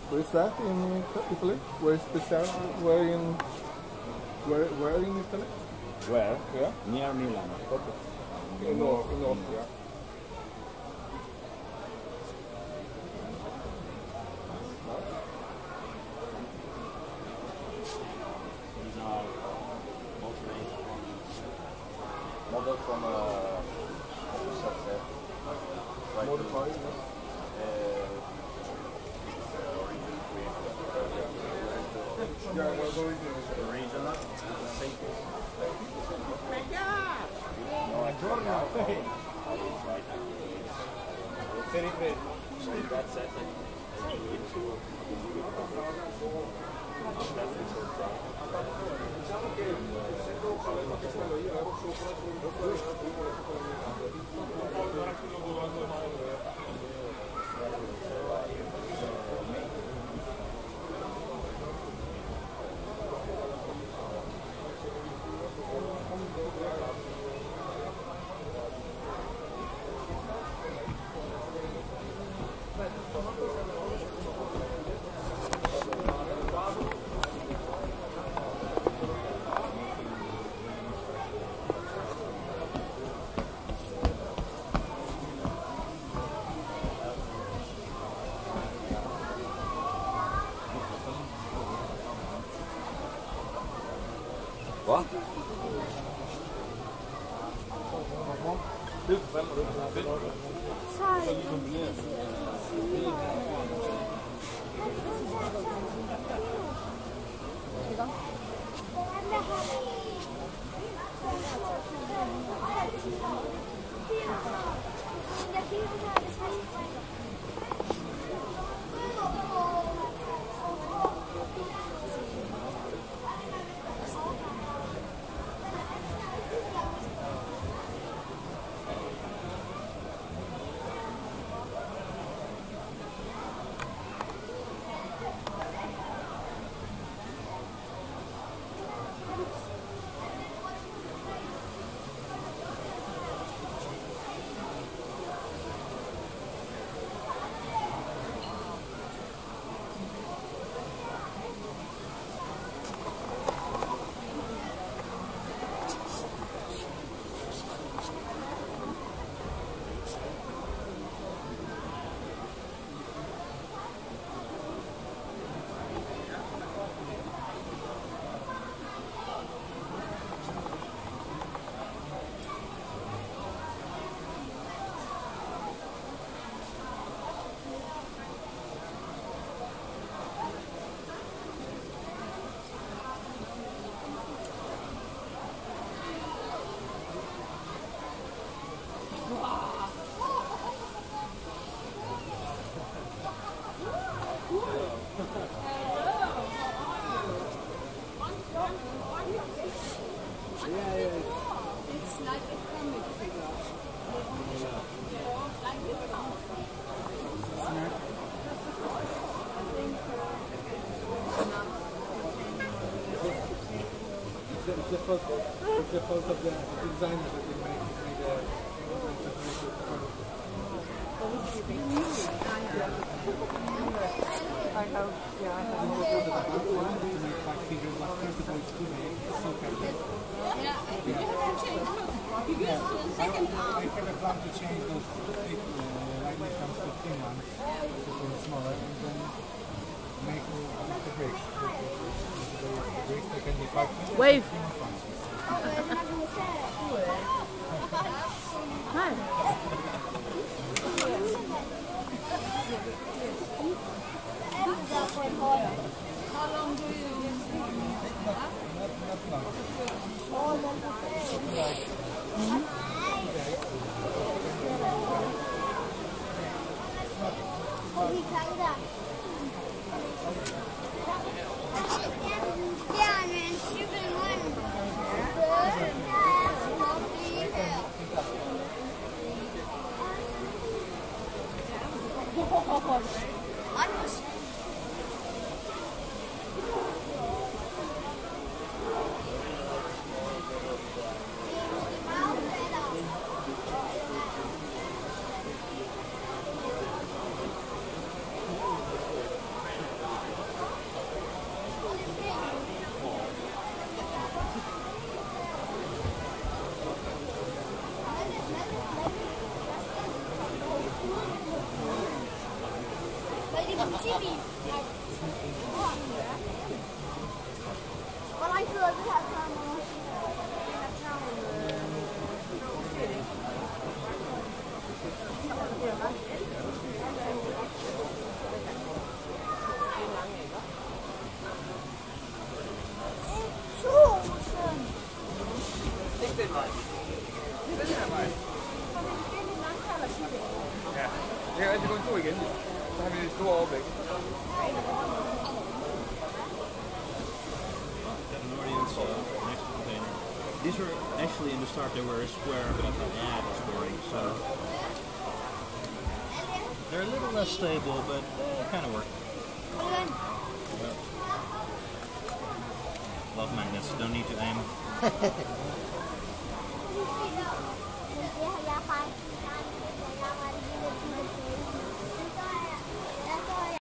Where is that in Italy? Where is Pesaro? Where in Italy? Where? Yeah. Near Milan. Okay. In north, yeah. These are mostly models from official set. Modified, It's original created. yeah, well, Original, the safest. So that's it. And you need to Va? It's like a comic figure. It's the fault of the designer that they made I have, yeah, I have. to make like figures like first of all it's too big, it's so heavy. I have a plan to change those like when it comes to thin ones, to them smaller, and then make the bricks. The bricks they can be 5 feet. Wave. Hi. How long do you Well, I feel like we have time on. Ikke den vej. Den her vej. Ja, det er altid gå en tur igen. Så har vi et stort overblik. Next container. These were actually in the start they were a square, but I thought, yeah, that's boring. So they're a little less stable, but kind of work. Well, love magnets. Don't need to aim.